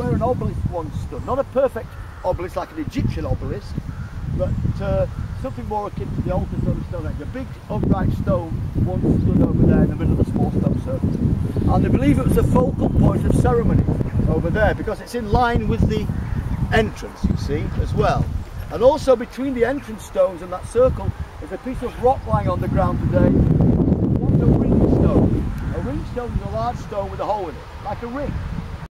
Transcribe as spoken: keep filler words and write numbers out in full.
where an obelisk once stood. Not a perfect obelisk like an Egyptian obelisk, but uh, something more akin to the altar stone of Stonehenge. A big upright stone once stood over there in the middle of the small stone circle. And they believe it was the focal point of ceremony over there because it's in line with the entrance, you see, as well. And also between the entrance stones and that circle is a piece of rock lying on the ground today. What's a ring stone? A ring stone is a large stone with a hole in it, like a ring.